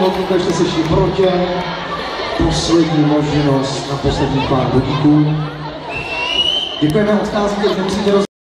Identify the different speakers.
Speaker 1: hodně, ještě se šliprotě. Poslední možnost na poslední pár bodíků. Děkujeme, odcházíte, nemusíte